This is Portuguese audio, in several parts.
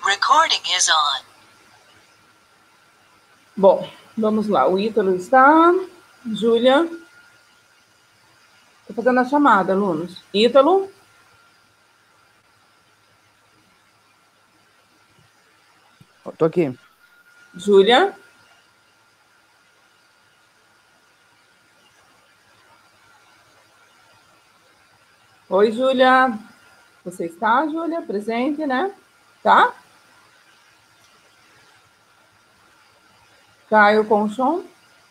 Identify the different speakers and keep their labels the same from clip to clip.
Speaker 1: Recording is on.
Speaker 2: Bom, vamos lá. O Ítalo está. Júlia. Estou fazendo a chamada, alunos. Ítalo.
Speaker 3: Estou aqui.
Speaker 2: Júlia. Oi, Júlia. Você está, Júlia? Presente, né? Tá? Caio Conchon.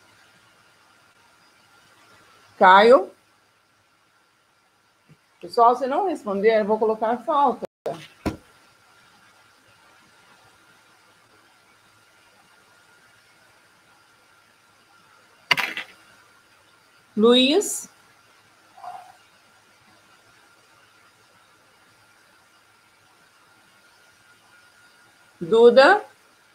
Speaker 2: Caio. Pessoal, se não responder, eu vou colocar falta. Luiz. Duda.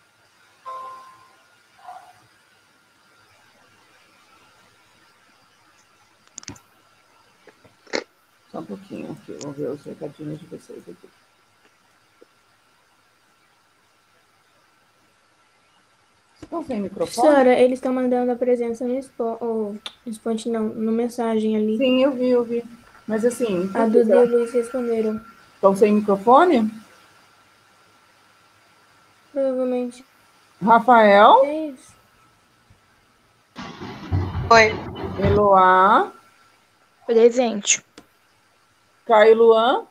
Speaker 2: Só um pouquinho aqui, vou ver os recadinhos de vocês aqui. Estão sem microfone?
Speaker 4: Senhora, eles estão mandando a presença no responde não, no mensagem ali.
Speaker 2: Sim, eu vi. Mas assim...
Speaker 4: A Duda e o Luiz responderam.
Speaker 2: Estão sem microfone?
Speaker 4: Provavelmente.
Speaker 2: Rafael?
Speaker 4: É isso.
Speaker 5: Oi.
Speaker 2: Eloá?
Speaker 5: Presente.
Speaker 2: Caio Luan?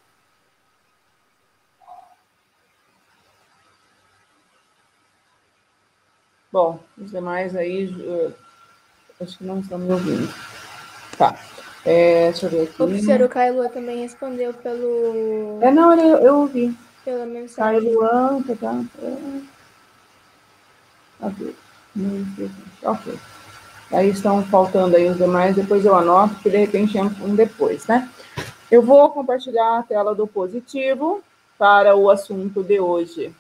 Speaker 2: Bom, os demais aí, acho que não estão me ouvindo. Tá. Deixa eu ver aqui.
Speaker 4: O professor Caio Luan também respondeu pelo...
Speaker 2: Não, eu ouvi.
Speaker 4: Pela mensagem.
Speaker 2: Caio Luan, tá. Ok. Aí estão faltando aí os demais, depois eu anoto, que de repente é um depois, né? Eu vou compartilhar a tela do positivo para o assunto de hoje.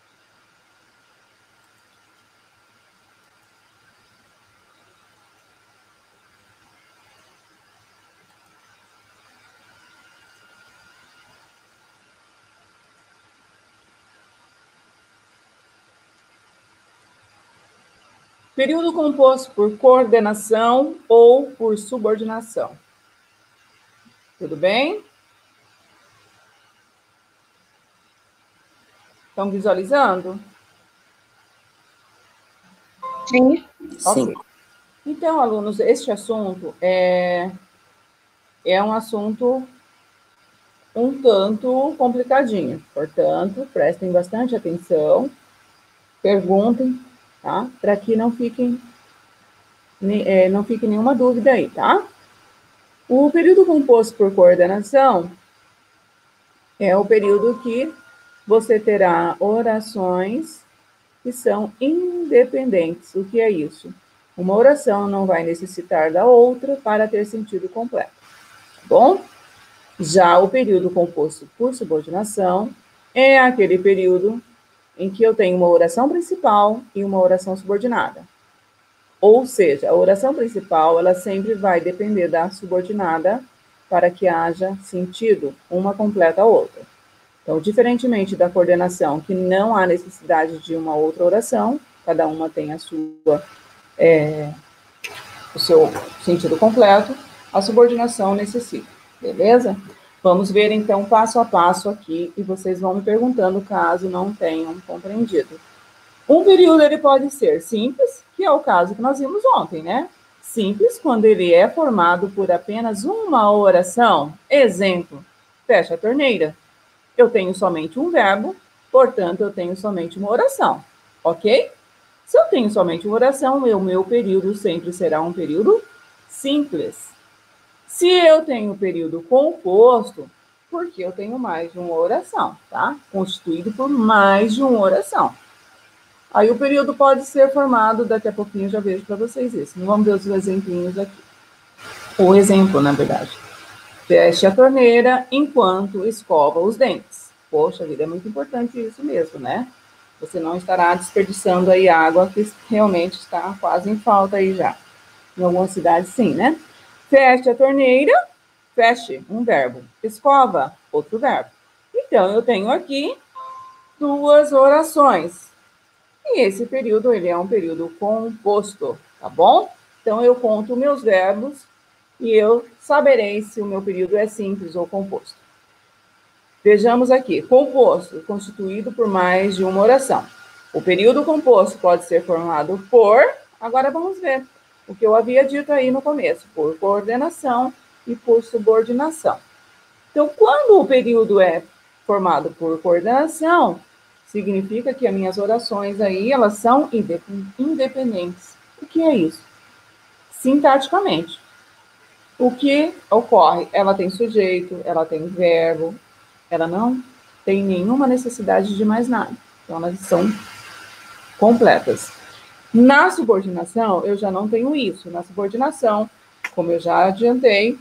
Speaker 2: Período composto por coordenação ou por subordinação. Tudo bem? Estão visualizando?
Speaker 5: Sim.
Speaker 2: Ok.
Speaker 3: Sim.
Speaker 2: Então, alunos, este assunto é um assunto um tanto complicadinho. Portanto, prestem bastante atenção, perguntem, tá? Para que não fique nenhuma dúvida aí, tá? O período composto por coordenação é o período que você terá orações que são independentes. O que é isso? Uma oração não vai necessitar da outra para ter sentido completo, tá bom? Já o período composto por subordinação é aquele período em que eu tenho uma oração principal e uma oração subordinada. Ou seja, a oração principal, ela sempre vai depender da subordinada para que haja sentido, uma completa a outra. Então, diferentemente da coordenação, que não há necessidade de uma outra oração, cada uma tem o seu sentido completo, a subordinação necessita, beleza? Vamos ver, então, passo a passo aqui, e vocês vão me perguntando caso não tenham compreendido. Um período, ele pode ser simples, que é o caso que nós vimos ontem, né? Simples, quando ele é formado por apenas uma oração. Exemplo, fecha a torneira. Eu tenho somente um verbo, portanto, eu tenho somente uma oração, ok? Se eu tenho somente uma oração, o meu período sempre será um período simples. Se eu tenho período composto, porque eu tenho mais de uma oração, tá? Constituído por mais de uma oração. Aí o período pode ser formado, daqui a pouquinho eu já vejo para vocês isso. Vamos ver os exemplinhos aqui. O exemplo, na verdade. Feche a torneira enquanto escova os dentes. Poxa vida, é muito importante isso mesmo, né? Você não estará desperdiçando aí água que realmente está quase em falta aí já. Em algumas cidades, sim, né? Feche a torneira, feche, um verbo. Escova, outro verbo. Então, eu tenho aqui 2 orações. E esse período, ele é um período composto, tá bom? Então, eu conto meus verbos e eu saberei se o meu período é simples ou composto. Vejamos aqui, composto, constituído por mais de uma oração. O período composto pode ser formado por, agora vamos ver o que eu havia dito aí no começo, por coordenação e por subordinação. Então, quando o período é formado por coordenação, significa que as minhas orações aí, elas são independentes. O que é isso? Sintaticamente. O que ocorre? Ela tem sujeito, ela tem verbo, ela não tem nenhuma necessidade de mais nada. Então, elas são completas. Na subordinação, eu já não tenho isso. Na subordinação, como eu já adiantei,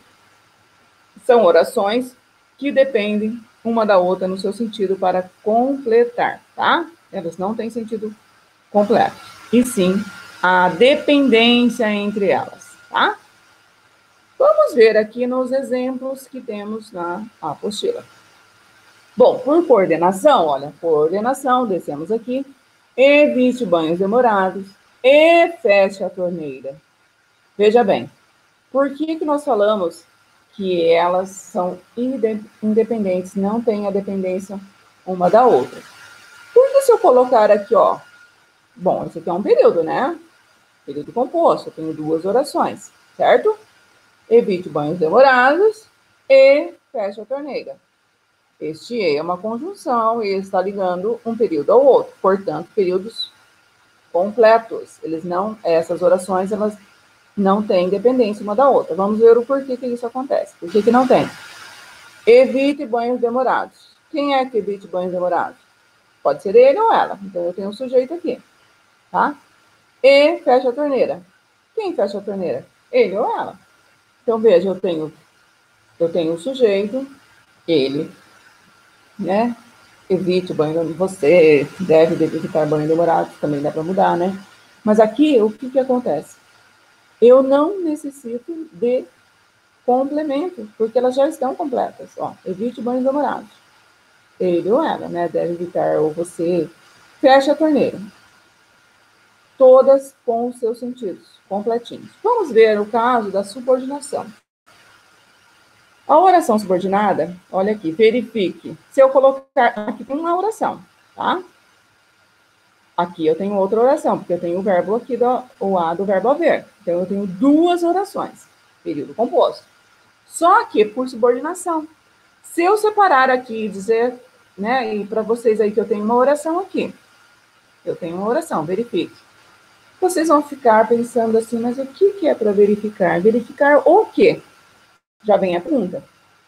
Speaker 2: são orações que dependem uma da outra no seu sentido para completar, tá? Elas não têm sentido completo. E sim, a dependência entre elas, tá? Vamos ver aqui nos exemplos que temos na apostila. Bom, por coordenação, olha, coordenação, descemos aqui, evite banhos demorados e feche a torneira. Veja bem, por que nós falamos que elas são independentes, não têm a dependência uma da outra? Porque se eu colocar aqui, ó, bom, esse aqui é um período, né? Período composto, eu tenho 2 orações, certo? Evite banhos demorados e feche a torneira. Este E é uma conjunção e está ligando um período ao outro, portanto, períodos completos. Essas orações, elas não têm dependência uma da outra. Vamos ver o porquê que isso acontece. Por que não tem? Evite banhos demorados. Quem é que evite banhos demorados? Pode ser ele ou ela. Então, eu tenho um sujeito aqui, tá? E fecha a torneira. Quem fecha a torneira? Ele ou ela. Então, veja, eu tenho um sujeito, ele, né? Evite banho, você deve evitar banho demorado, também dá para mudar, né? Mas aqui, o que acontece? Eu não necessito de complemento, porque elas já estão completas. Ó, evite banhos demorados. Ele ou ela, né? Deve evitar, ou você fecha a torneira. Todas com os seus sentidos completinhos. Vamos ver o caso da subordinação. A oração subordinada, olha aqui, verifique. Se eu colocar aqui tem uma oração, tá? Aqui eu tenho outra oração, porque eu tenho o verbo aqui, o A do verbo haver. Então, eu tenho 2 orações, período composto. Só que por subordinação. Se eu separar aqui e dizer, né, e para vocês aí que eu tenho uma oração aqui. Eu tenho uma oração, verifique. Vocês vão ficar pensando assim, mas o que é para verificar? Verificar o quê? Já vem a pergunta.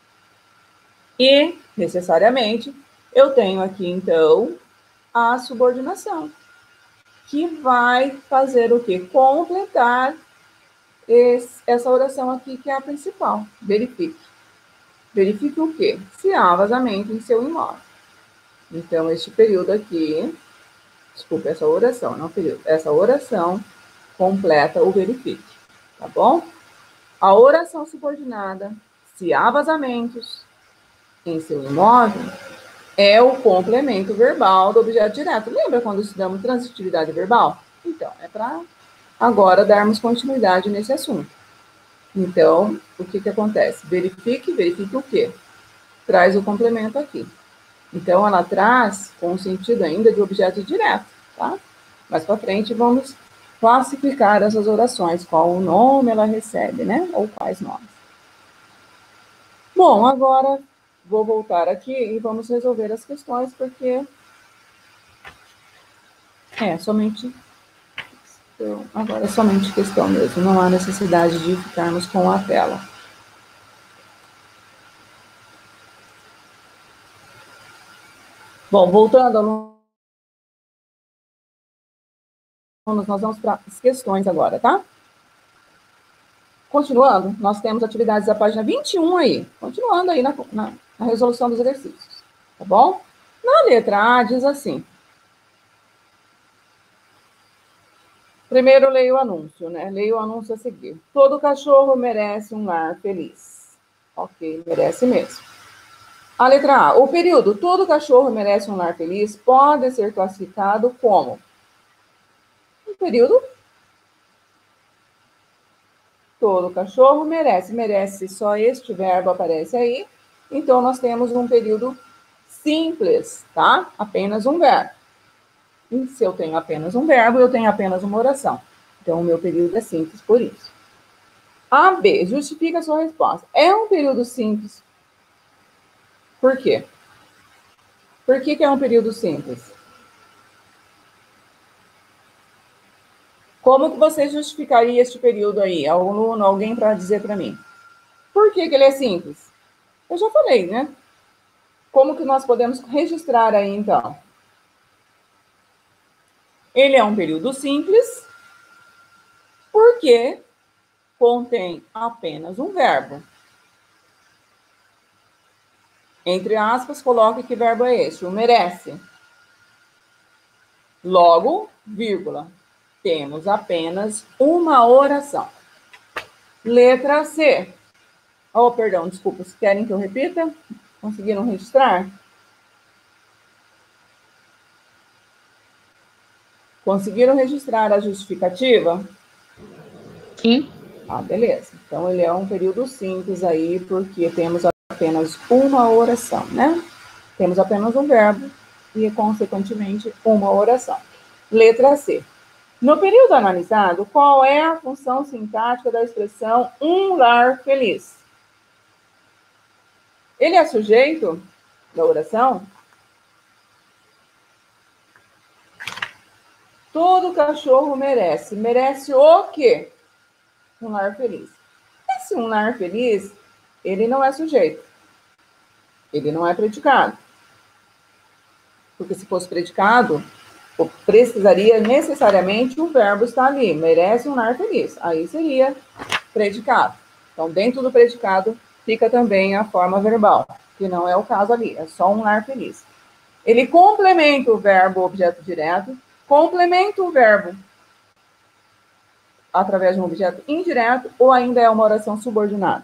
Speaker 2: E, necessariamente, eu tenho aqui, então, a subordinação, que vai fazer o quê? Completar essa oração aqui, que é a principal. Verifique. Verifique o quê? Se há vazamento em seu imóvel. Então, este período aqui, desculpa, essa oração, não período, essa oração completa o verifique, tá bom? A oração subordinada, se há vazamentos em seu imóvel, é o complemento verbal do objeto direto. Lembra quando estudamos transitividade verbal? Então, é para agora darmos continuidade nesse assunto. Então, o que acontece? Verifique o quê? Traz o complemento aqui. Então, ela traz com o sentido ainda de objeto direto, tá? Mais para frente, vamos classificar essas orações, qual o nome ela recebe, né? Ou quais nomes. Bom, agora vou voltar aqui e vamos resolver as questões, porque somente... Então, agora é somente questão mesmo, não há necessidade de ficarmos com a tela. Bom, voltando, alunos, nós vamos para as questões agora, tá? Continuando, nós temos atividades da página 21 aí, continuando aí na resolução dos exercícios, tá bom? Na letra A diz assim. Primeiro leio o anúncio, né? Leio o anúncio a seguir. Todo cachorro merece um lar feliz. Ok, merece mesmo. A letra A. O período todo cachorro merece um lar feliz pode ser classificado como um período todo cachorro merece. Merece, só este verbo aparece aí. Então, nós temos um período simples, tá? Apenas um verbo. E se eu tenho apenas um verbo, eu tenho apenas uma oração. Então, o meu período é simples por isso. A, B, justifica a sua resposta. É um período simples. Por quê? Por que é um período simples? Como que você justificaria este período aí? Aluno, alguém para dizer para mim. Por que ele é simples? Eu já falei, né? Como que nós podemos registrar aí, então? Ele é um período simples porque contém apenas um verbo. Entre aspas, coloque que verbo é este, o merece. Logo, vírgula, temos apenas uma oração. Letra C. Oh, perdão, desculpa, se querem que eu repita? Conseguiram registrar? Conseguiram registrar a justificativa?
Speaker 5: Sim.
Speaker 2: Ah, beleza. Então, ele é um período simples aí, porque temos apenas uma oração, né? Temos apenas um verbo e, consequentemente, uma oração. Letra C. No período analisado, qual é a função sintática da expressão um lar feliz? Ele é sujeito da oração? Todo cachorro merece. Merece o quê? Um lar feliz. Esse um lar feliz, ele não é sujeito. Ele não é predicado. Porque se fosse predicado, precisaria necessariamente o verbo estar ali. Merece um lar feliz. Aí seria predicado. Então, dentro do predicado, fica também a forma verbal, que não é o caso ali. É só um lar feliz. Ele complementa o verbo objeto direto, complementa o verbo através de um objeto indireto, ou ainda é uma oração subordinada.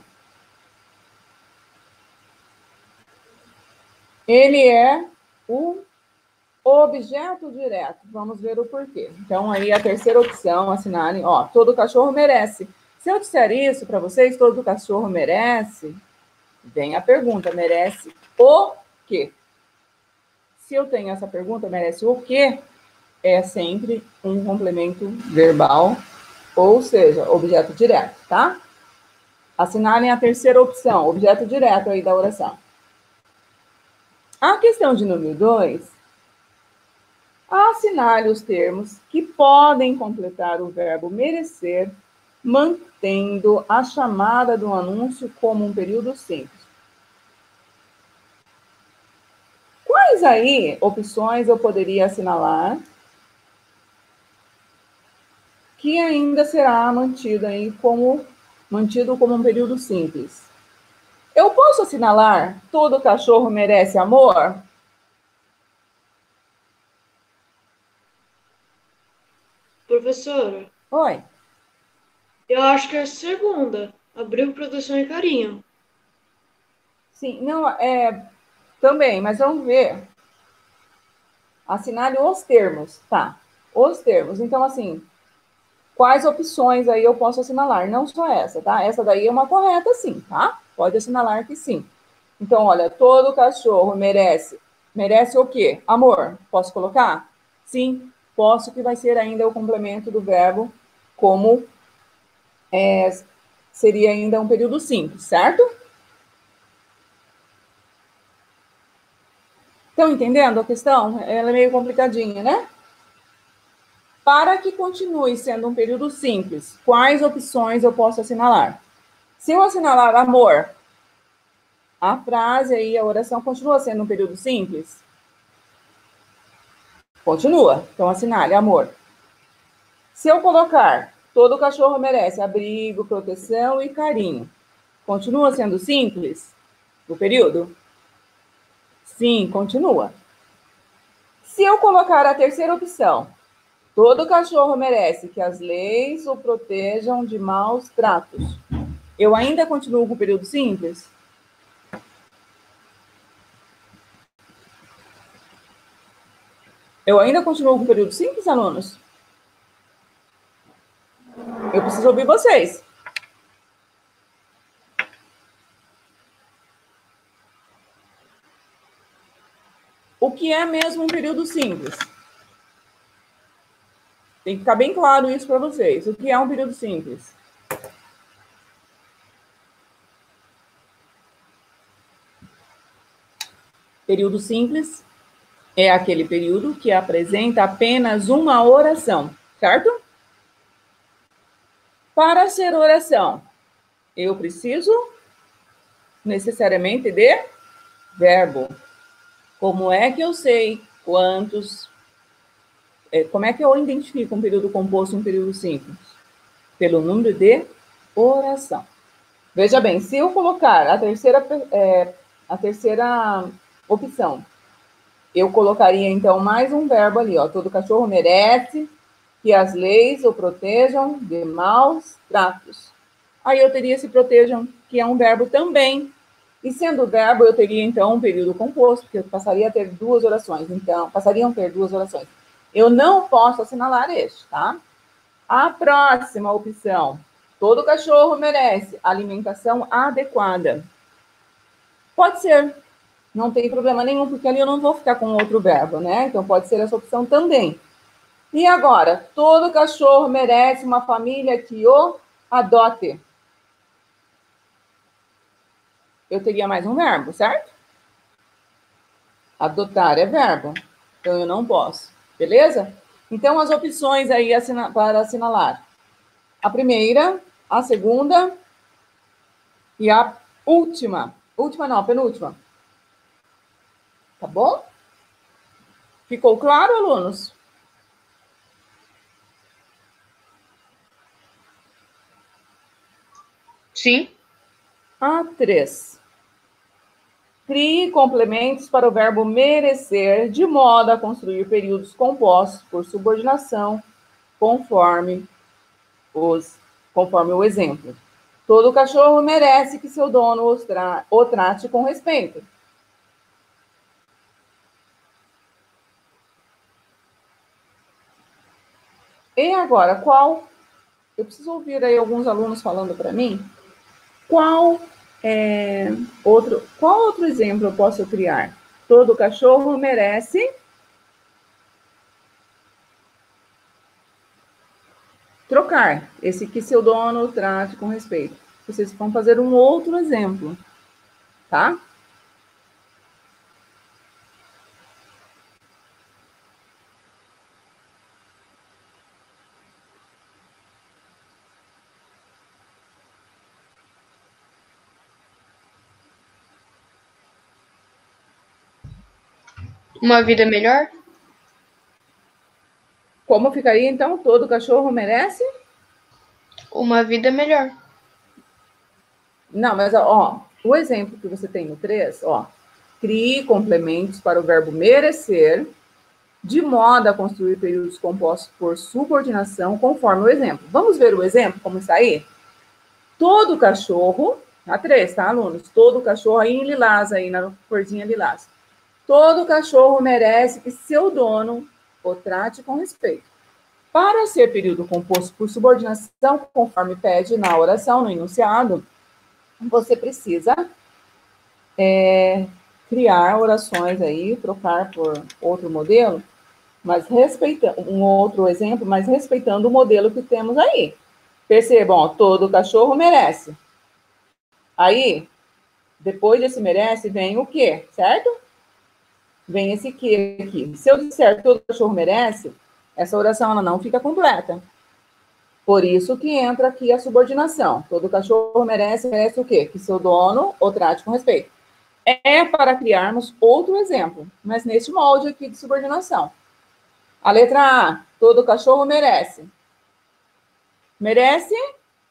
Speaker 2: Ele é o objeto direto. Vamos ver o porquê. Então, aí a terceira opção, assinalem, ó, todo cachorro merece. Se eu disser isso para vocês, todo cachorro merece, vem a pergunta, merece o quê? Se eu tenho essa pergunta, merece o quê? É sempre um complemento verbal, ou seja, objeto direto, tá? Assinalem a terceira opção, objeto direto aí da oração. A questão de número 2, assinale os termos que podem completar o verbo merecer, mantendo a chamada do anúncio como um período simples. Quais aí opções eu poderia assinalar que ainda será mantido como um período simples? Eu posso assinalar todo cachorro merece amor?
Speaker 1: Professora,
Speaker 2: Oi.
Speaker 1: eu acho que é a segunda. Abrigo, proteção e carinho.
Speaker 2: Sim, não, também, mas vamos ver. Assinale os termos, tá? Os termos. Então, assim, quais opções aí eu posso assinalar? Não só essa, tá? Essa daí é uma correta, sim, tá? Pode assinalar que sim. Então, olha, todo cachorro merece. Merece o quê? Amor. Posso colocar? Sim, posso, que vai ser ainda o complemento do verbo, como seria ainda um período simples, certo? Estão entendendo a questão? Ela é meio complicadinha, né? Para que continue sendo um período simples, quais opções eu posso assinalar? Se eu assinalar amor, a frase aí, a oração continua sendo um período simples? Continua. Então, assinale amor. Se eu colocar todo cachorro merece abrigo, proteção e carinho, continua sendo simples o período? Sim, continua. Se eu colocar a terceira opção, todo cachorro merece que as leis o protejam de maus tratos, eu ainda continuo com o período simples? Eu ainda continuo com o período simples, alunos? Eu preciso ouvir vocês. O que é mesmo um período simples? Tem que ficar bem claro isso para vocês. O que é um período simples? Período simples é aquele período que apresenta apenas uma oração, certo? Para ser oração, eu preciso necessariamente de verbo. Como é que eu sei quantos... Como é que eu identifico um período composto e um período simples? Pelo número de oração. Veja bem, se eu colocar a terceira opção, eu colocaria, então, mais um verbo ali, ó. Todo cachorro merece que as leis o protejam de maus tratos. Aí eu teria esse protejam, que é um verbo também. E sendo verbo, eu teria, então, um período composto, porque eu passaria a ter duas orações. Então, passariam a ter duas orações. Eu não posso assinalar este, tá? A próxima opção. Todo cachorro merece alimentação adequada. Pode ser. Não tem problema nenhum, porque ali eu não vou ficar com outro verbo, né? Então, pode ser essa opção também. E agora? Todo cachorro merece uma família que o adote. Eu teria mais um verbo, certo? Adotar é verbo. Então, eu não posso. Beleza? Então, as opções aí para assinalar. A primeira, a segunda e a última. Última não, a penúltima. Tá bom? Ficou claro, alunos?
Speaker 5: Sim.
Speaker 2: A3. Crie complementos para o verbo merecer, de modo a construir períodos compostos por subordinação, conforme o exemplo. Todo cachorro merece que seu dono o trate com respeito. E agora, eu preciso ouvir aí alguns alunos falando para mim, qual outro exemplo eu posso criar? Todo cachorro merece trocar. Esse que seu dono trate com respeito. Vocês vão fazer um outro exemplo, tá?
Speaker 5: Uma vida melhor?
Speaker 2: Como ficaria, então? Todo cachorro merece?
Speaker 5: Uma vida melhor.
Speaker 2: Não, mas, ó, o exemplo que você tem no 3, ó. Crie complementos para o verbo merecer, de modo a construir períodos compostos por subordinação, conforme o exemplo. Vamos ver o exemplo, como está aí? Todo cachorro, a 3, tá, alunos? Todo cachorro, aí em lilás, aí na corzinha lilás. Todo cachorro merece que seu dono o trate com respeito. Para ser período composto por subordinação, conforme pede na oração, no enunciado, você precisa criar orações aí, trocar por outro modelo, mas respeitando um outro exemplo, mas respeitando o modelo que temos aí. Percebam, ó, todo cachorro merece. Aí, depois desse merece, vem o quê, certo? Vem esse que aqui. Se eu disser todo cachorro merece, essa oração ela não fica completa. Por isso que entra aqui a subordinação. Todo cachorro merece o quê? Que seu dono o trate com respeito. É para criarmos outro exemplo, mas neste molde aqui de subordinação. A letra A, todo cachorro merece. Merece?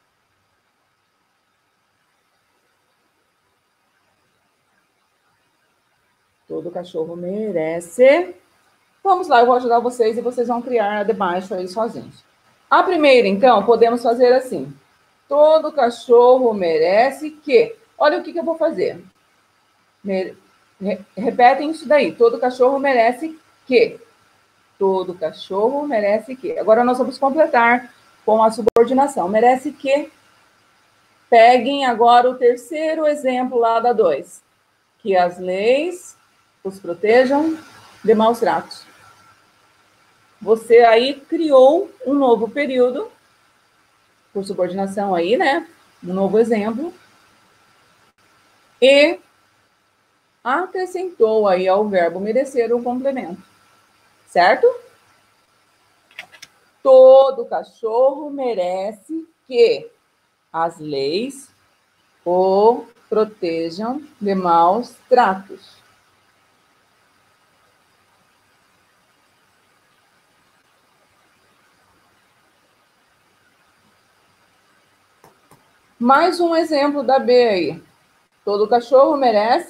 Speaker 2: Todo cachorro merece. Vamos lá, eu vou ajudar vocês e vocês vão criar a debaixo aí sozinhos. A primeira, então, podemos fazer assim. Todo cachorro merece que... Olha o que eu vou fazer. Repetem isso daí. Todo cachorro merece que... Todo cachorro merece que. Agora nós vamos completar com a subordinação. Merece que. Peguem agora o terceiro exemplo lá da 2. Que as leis os protejam de maus tratos. Você aí criou um novo período, por subordinação aí, né? Um novo exemplo. E acrescentou aí ao verbo merecer um complemento. Certo? Todo cachorro merece que as leis o protejam de maus tratos. Mais um exemplo da B aí. Todo cachorro merece.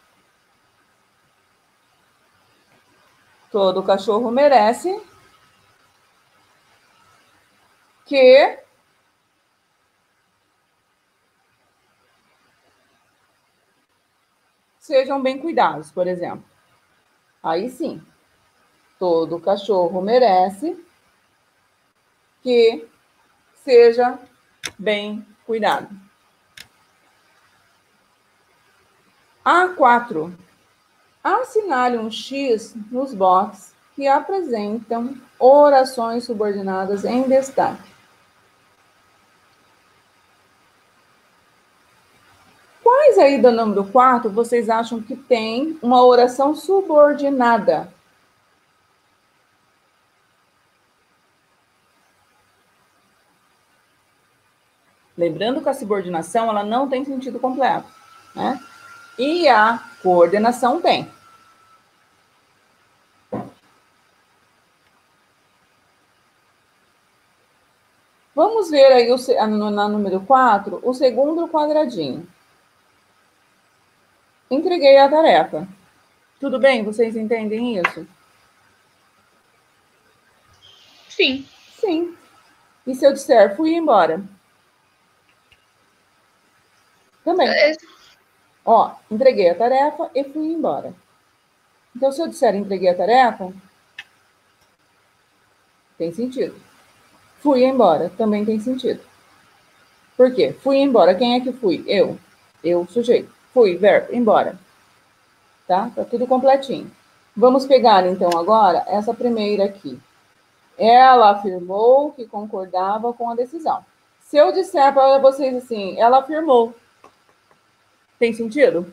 Speaker 2: Todo cachorro merece que sejam bem cuidados, por exemplo. Aí sim, todo cachorro merece que seja bem cuidado. A4. Assinale um X nos boxes que apresentam orações subordinadas em destaque. Quais aí do número 4 vocês acham que tem uma oração subordinada? Lembrando que a subordinação ela não tem sentido completo, né? E a coordenação tem. Vamos ver aí na número 4, o segundo quadradinho. Entreguei a tarefa. Tudo bem? Vocês entendem isso?
Speaker 5: Sim.
Speaker 2: Sim. E se eu disser fui embora? Também.
Speaker 5: Beleza.
Speaker 2: Ó, entreguei a tarefa e fui embora. Então, se eu disser entreguei a tarefa, tem sentido. Fui embora, também tem sentido. Por quê? Fui embora. Quem é que fui? Eu. Eu, sujeito. Fui, verbo, embora. Tá? Tá tudo completinho. Vamos pegar, então, agora, essa primeira aqui. Ela afirmou que concordava com a decisão. Se eu disser para vocês assim, ela afirmou, tem sentido?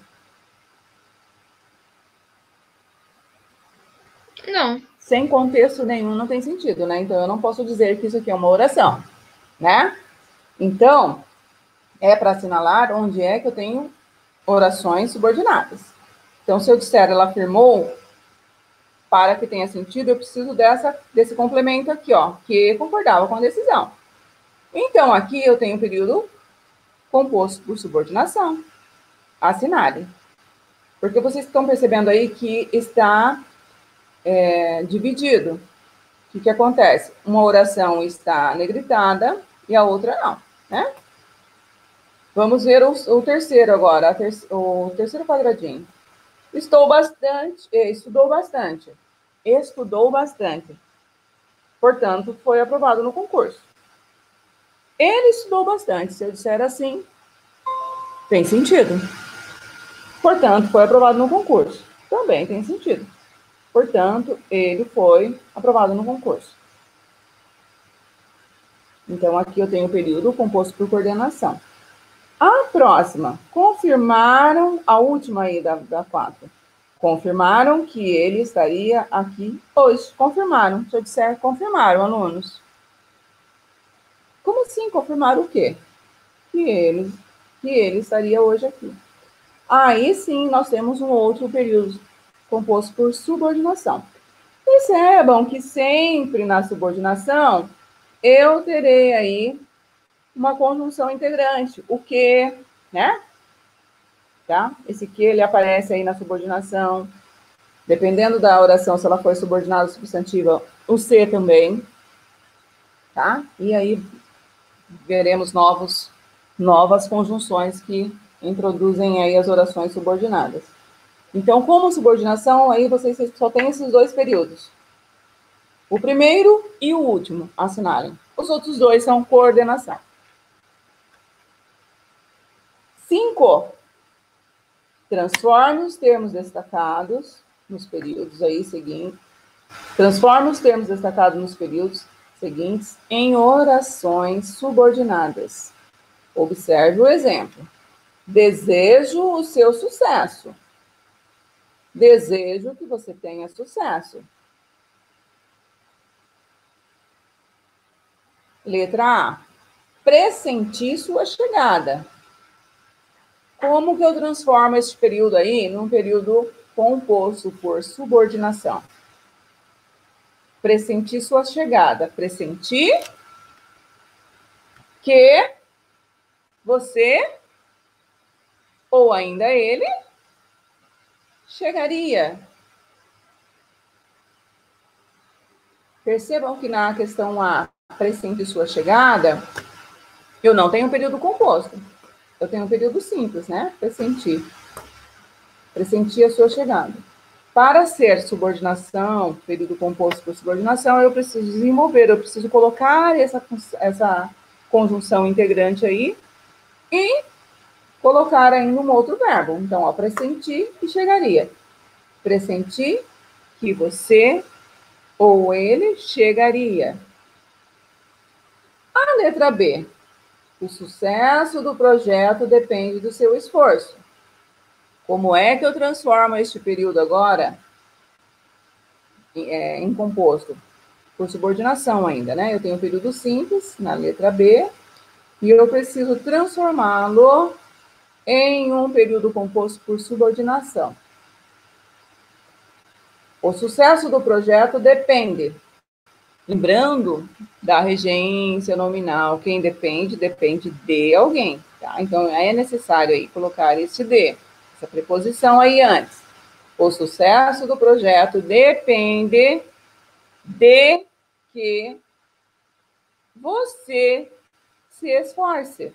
Speaker 5: Não.
Speaker 2: Sem contexto nenhum não tem sentido, né? Então, eu não posso dizer que isso aqui é uma oração, né? Então, é para assinalar onde é que eu tenho orações subordinadas. Então, se eu disser ela afirmou, para que tenha sentido, eu preciso desse complemento aqui, ó, que concordava com a decisão. Então, aqui eu tenho um período composto por subordinação. Assinale. Porque vocês estão percebendo aí que está dividido. O que acontece? Uma oração está negritada e a outra não, né? Vamos ver o terceiro agora, o terceiro quadradinho. Estudou bastante. Estudou bastante. Portanto, foi aprovado no concurso. Ele estudou bastante. Se eu disser assim, tem sentido. Portanto, foi aprovado no concurso. Também tem sentido. Portanto, ele foi aprovado no concurso. Então, aqui eu tenho o período composto por coordenação. A próxima, confirmaram, a última aí da 4. Confirmaram que ele estaria aqui hoje. Confirmaram. Se eu disser, confirmaram, alunos. Como assim? Confirmaram o quê? Que ele estaria hoje aqui. Aí sim, nós temos um outro período composto por subordinação. Percebam que sempre na subordinação, eu terei aí uma conjunção integrante. O que, né? Tá? Esse que ele aparece aí na subordinação. Dependendo da oração, se ela for subordinada substantiva, o se também. Tá? E aí veremos novas conjunções que introduzem aí as orações subordinadas. Então, como subordinação, aí vocês só têm esses dois períodos. O primeiro e o último, assinalem. Os outros dois são coordenação. 5. Transforme os termos destacados nos períodos aí seguintes. Transforme os termos destacados nos períodos seguintes em orações subordinadas. Observe o exemplo. Desejo o seu sucesso. Desejo que você tenha sucesso. Letra A. Pressenti sua chegada. Como que eu transformo esse período aí num período composto por subordinação? Pressenti sua chegada. Pressenti que você, ou ainda ele, chegaria. Percebam que na questão A, pressenti sua chegada, eu não tenho período composto. Eu tenho um período simples, né? Pressenti. Pressenti a sua chegada. Para ser subordinação, período composto por subordinação, eu preciso desenvolver, eu preciso colocar essa conjunção integrante aí e colocar ainda um outro verbo. Então, ó, pressenti que chegaria. Pressenti que você ou ele chegaria. A letra B. O sucesso do projeto depende do seu esforço. Como é que eu transformo este período agora em composto? Por subordinação ainda, né? Eu tenho um período simples na letra B e eu preciso transformá-lo em um período composto por subordinação. O sucesso do projeto depende. Lembrando da regência nominal, quem depende, depende de alguém, tá? Então, é necessário aí colocar esse de, essa preposição aí antes. O sucesso do projeto depende de que você se esforce.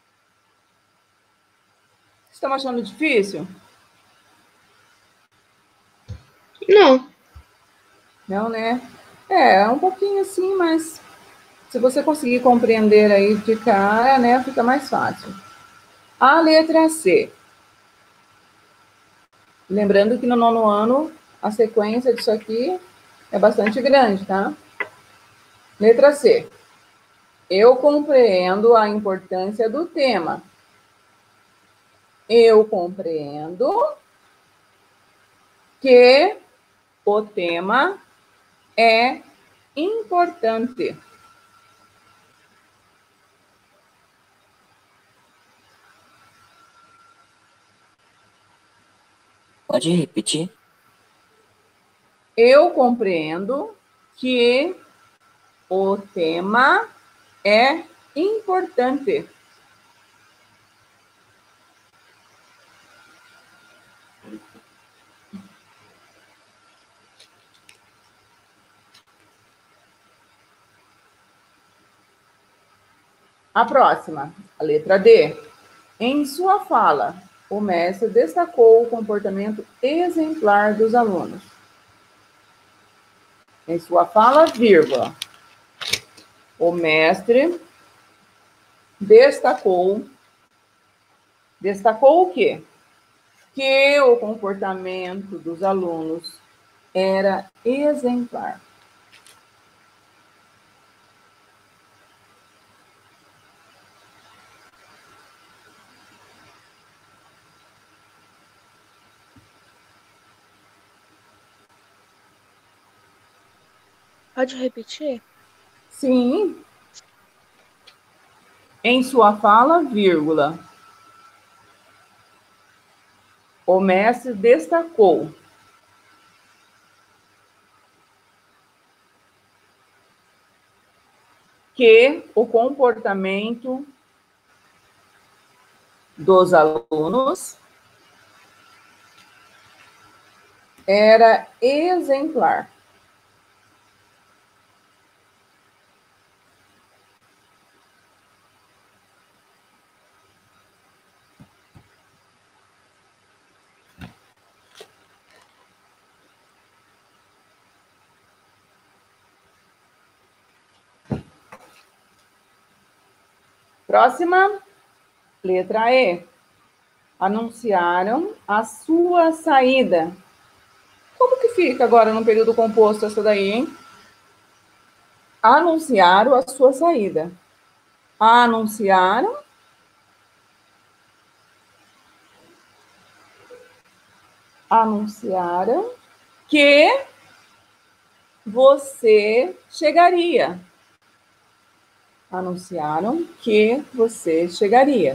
Speaker 2: Estão achando difícil?
Speaker 5: Não.
Speaker 2: Não, né? É um pouquinho assim, mas se você conseguir compreender aí de cara, né, fica mais fácil. A letra C. Lembrando que no 9º ano, a sequência disso aqui é bastante grande, tá? Letra C. Eu compreendo a importância do tema. Eu compreendo que o tema é importante.
Speaker 6: Pode repetir?
Speaker 2: Eu compreendo que o tema é importante. A próxima, a letra D. Em sua fala, o mestre destacou o comportamento exemplar dos alunos. Em sua fala, vírgula. O mestre destacou o quê? Que o comportamento dos alunos era exemplar.
Speaker 7: Pode repetir?
Speaker 2: Sim. Em sua fala, vírgula. O mestre destacou que o comportamento dos alunos era exemplar. Próxima, letra E. Anunciaram a sua saída. Como que fica agora no período composto essa daí, hein? Anunciaram a sua saída. Anunciaram que você chegaria. Anunciaram que você chegaria.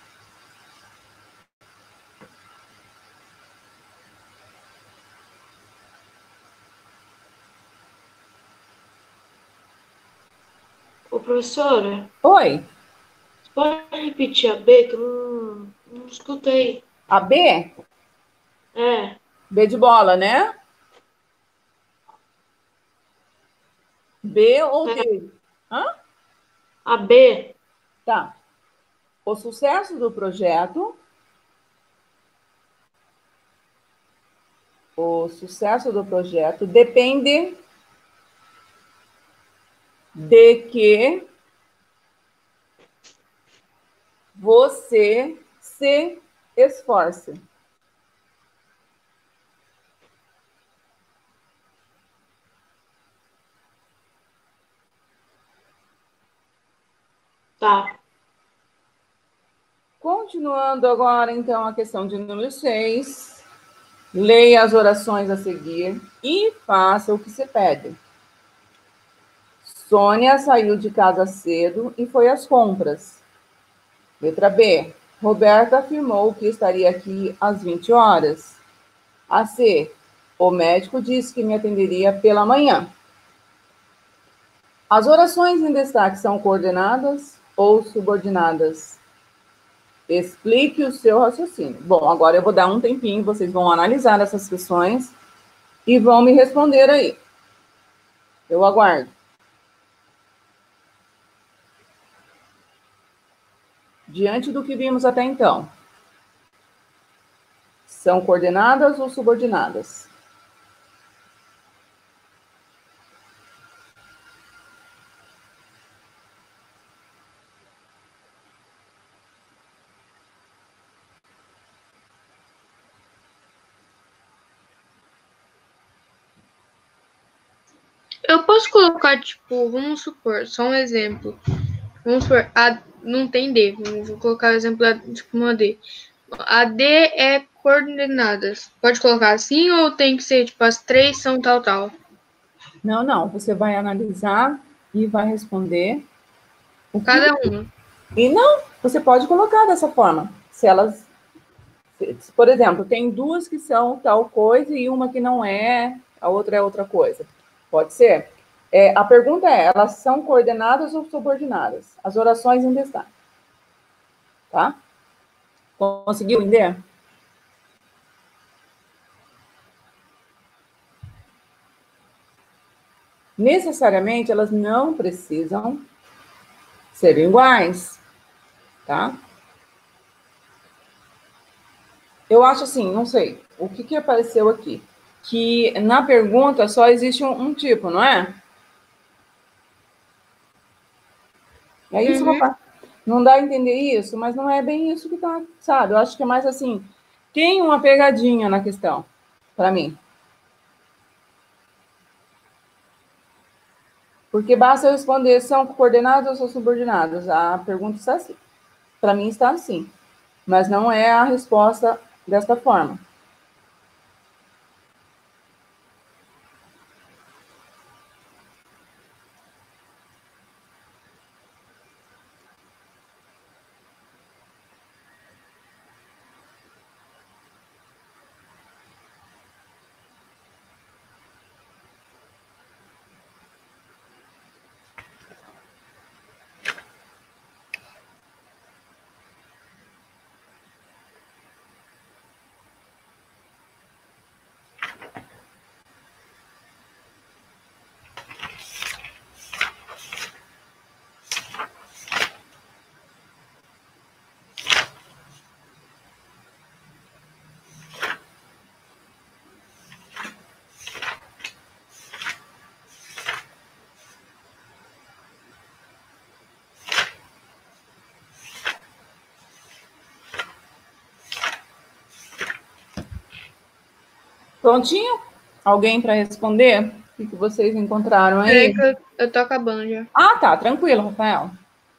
Speaker 1: Ô, professora,
Speaker 2: Oi,
Speaker 1: pode repetir a B que eu não escutei.
Speaker 2: a B?
Speaker 1: É,
Speaker 2: B de bola, né? B ou D? Hã?
Speaker 1: a B,
Speaker 2: Tá. O sucesso do projeto. O sucesso do projeto depende de que você se esforce.
Speaker 1: tá.
Speaker 2: Continuando agora, então, a questão de número 6. Leia as orações a seguir e faça o que se pede. Sônia saiu de casa cedo e foi às compras. Letra B. Roberta afirmou que estaria aqui às 20 horas. A C. O médico disse que me atenderia pela manhã. As orações em destaque são coordenadas ou subordinadas? Explique o seu raciocínio. Bom, agora eu vou dar um tempinho, vocês vão analisar essas questões e vão me responder aí. Eu aguardo. Diante do que vimos até então, são coordenadas ou subordinadas?
Speaker 5: Eu posso colocar, tipo, vamos supor, só um exemplo. Vamos supor, não tem D. Vou colocar o exemplo da, tipo, uma D. A D é coordenadas. Pode colocar assim ou tem que ser, tipo, as três são tal, tal?
Speaker 2: Não, não. Você vai analisar e vai responder o que.
Speaker 5: Cada uma.
Speaker 2: E não, você pode colocar dessa forma. Se elas, por exemplo, tem duas que são tal coisa e uma que não é, a outra é outra coisa. Pode ser? A pergunta é, elas são coordenadas ou subordinadas? As orações em destaque. Tá? Conseguiu entender? Necessariamente, elas não precisam ser iguais, tá? Eu acho assim, não sei, o que apareceu aqui? Que na pergunta só existe um tipo, não é? É isso,
Speaker 5: Uhum.
Speaker 2: papai? Não dá a entender isso, mas não é bem isso que tá, sabe? Eu acho que é mais assim, tem uma pegadinha na questão, para mim. Porque basta eu responder, são coordenadas ou são subordinadas? A pergunta está assim. Para mim está assim. Mas não é a resposta desta forma. Prontinho? Alguém para responder? O que vocês encontraram
Speaker 5: Peraí
Speaker 2: aí?
Speaker 5: que eu tô acabando já.
Speaker 2: Ah, tá. Tranquilo, Rafael.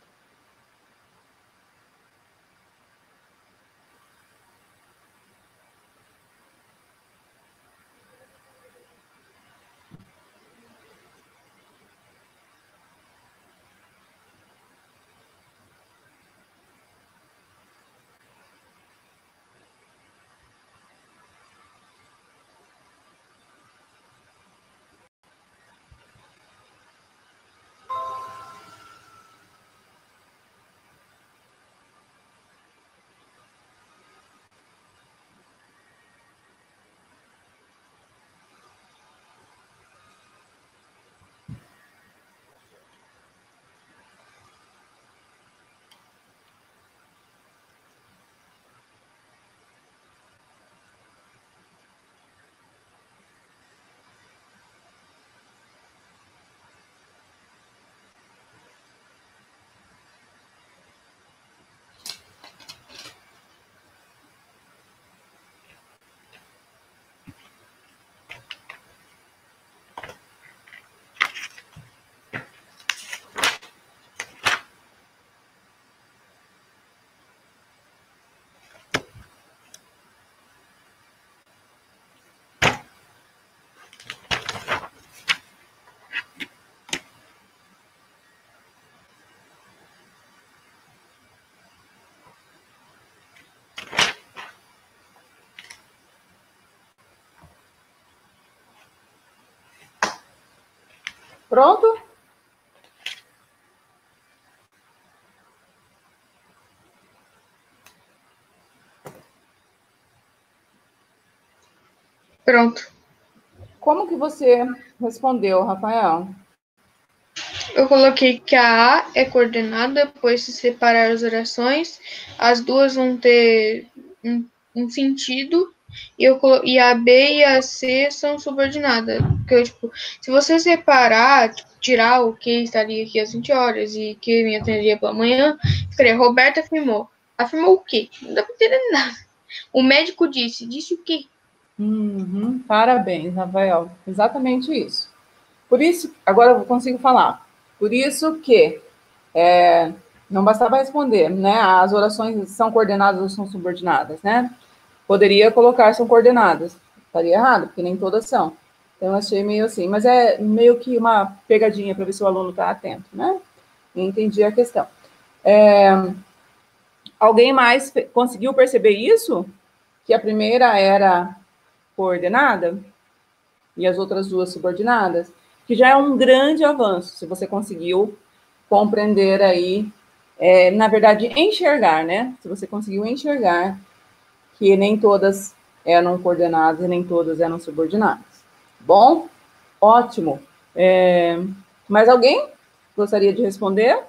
Speaker 2: Pronto?
Speaker 5: Pronto.
Speaker 2: Como que você respondeu, Rafael?
Speaker 5: Eu coloquei que a A é coordenada, pois se separar as orações, as duas vão ter um sentido, e a B e a C são subordinadas. Porque, tipo, se você separar, tipo, tirar o que estaria aqui às 20 horas e que me atenderia pela manhã, ficaria Roberta afirmou. Afirmou o quê? Não dá pra entender nada. O médico disse. Disse o quê?
Speaker 2: Parabéns, Rafael. Exatamente isso. Por isso, agora eu consigo falar. Por isso que não bastava responder, né? As orações são coordenadas ou são subordinadas, né? Poderia colocar são coordenadas. Estaria errado, porque nem todas são. Então, eu achei meio assim. Mas é meio que uma pegadinha para ver se o aluno está atento, né? Entendi a questão. Alguém mais conseguiu perceber isso? Que a primeira era coordenada e as outras duas subordinadas? Que já é um grande avanço, se você conseguiu compreender aí, na verdade, enxergar, né? Se você conseguiu enxergar que nem todas eram coordenadas e nem todas eram subordinadas. Bom? Ótimo. Mais alguém gostaria de responder?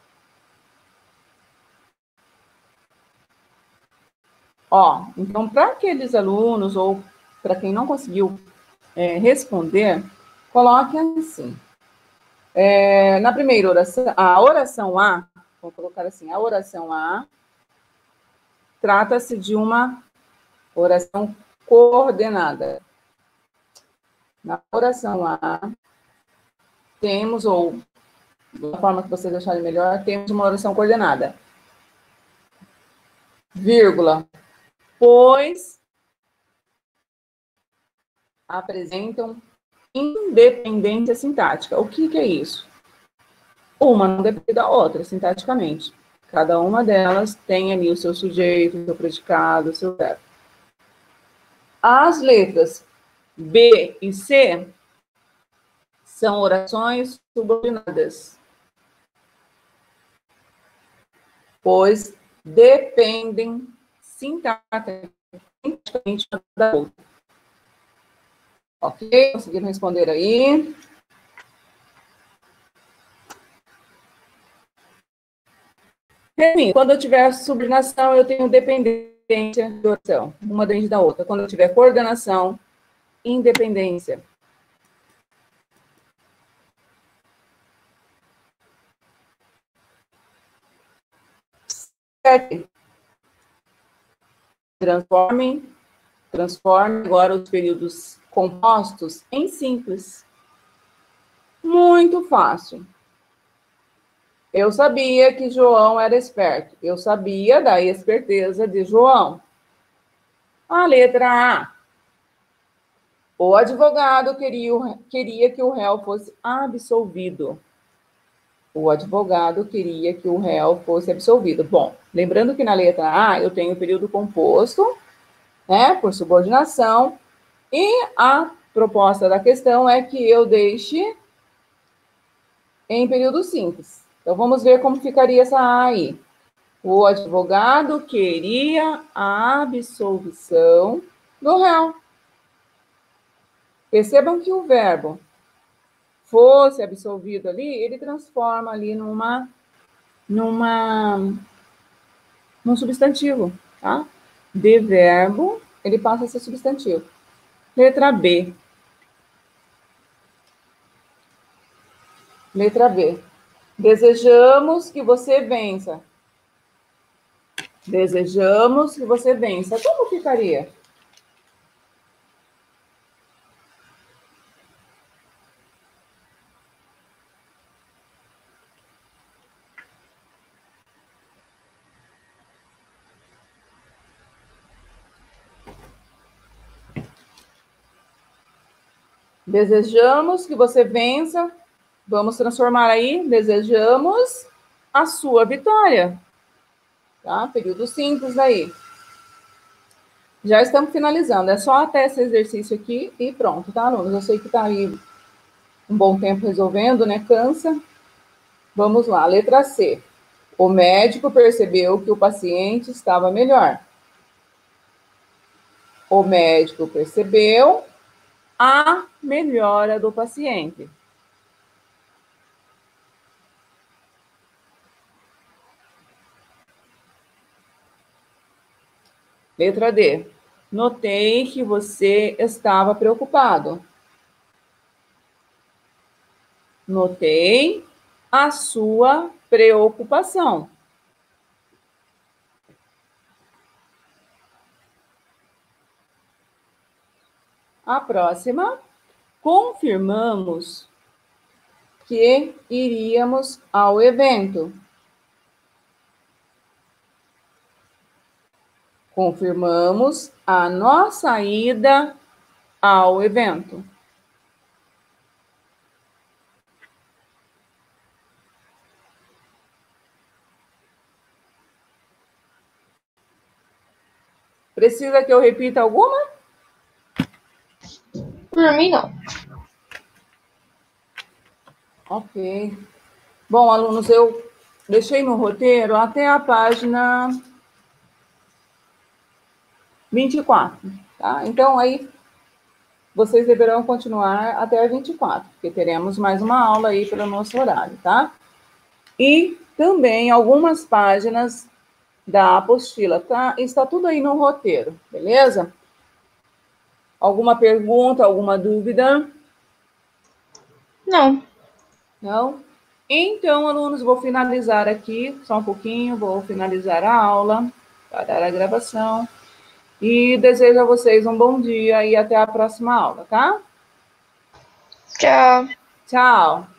Speaker 2: Ó, então, para aqueles alunos ou para quem não conseguiu responder, coloque assim. Na primeira oração, a oração A, vou colocar assim, a oração A trata-se de uma oração coordenada. Na oração A, temos, ou da forma que vocês acharem melhor, temos uma oração coordenada. Vírgula. Pois apresentam independência sintática. O que é isso? Uma não depende da outra, sintaticamente. Cada uma delas tem ali o seu sujeito, o seu predicado, o seu verbo. As letras B e C são orações subordinadas, pois dependem sintaticamente uma da outra. Ok? Conseguiram responder aí? Quando eu tiver subordinação, eu tenho dependência de oração, uma dentro da outra. Quando eu tiver coordenação, independência. Transforme Transforme agora os períodos compostos em simples. Muito fácil. Eu sabia que João era esperto. Eu sabia da esperteza de João. A letra A. O advogado queria que o réu fosse absolvido. O advogado queria que o réu fosse absolvido. Bom, lembrando que na letra A eu tenho o período composto, né, por subordinação, e a proposta da questão é que eu deixe em período simples. Então, vamos ver como ficaria essa A aí. O advogado queria a absolvição do réu. Percebam que o verbo fosse absolvido ali, ele transforma ali num substantivo, tá? De verbo, ele passa a ser substantivo. Letra B. Letra B. Desejamos que você vença. Desejamos que você vença. Como ficaria? Desejamos que você vença. Vamos transformar aí. Desejamos a sua vitória. Tá? Período simples aí. Já estamos finalizando. É só até esse exercício aqui e pronto, tá, alunos? Eu sei que tá aí um bom tempo resolvendo, né? Cansa. Vamos lá. Letra C. O médico percebeu que o paciente estava melhor. O médico percebeu a melhora do paciente. Letra D. Notei que você estava preocupado. Notei a sua preocupação. A próxima, confirmamos que iríamos ao evento. Confirmamos a nossa ida ao evento. Precisa que eu repita alguma?
Speaker 5: Por mim, não.
Speaker 2: Ok. Bom, alunos, eu deixei no roteiro até a página 24, tá? Então, aí, vocês deverão continuar até a 24, porque teremos mais uma aula aí pelo nosso horário, tá? E também algumas páginas da apostila, tá? Está tudo aí no roteiro, beleza? Alguma pergunta, alguma dúvida?
Speaker 5: Não.
Speaker 2: Não? Então, alunos, vou finalizar aqui, só um pouquinho, vou finalizar a aula, parar a gravação. E desejo a vocês um bom dia e até a próxima aula, tá?
Speaker 5: Tchau.
Speaker 2: Tchau!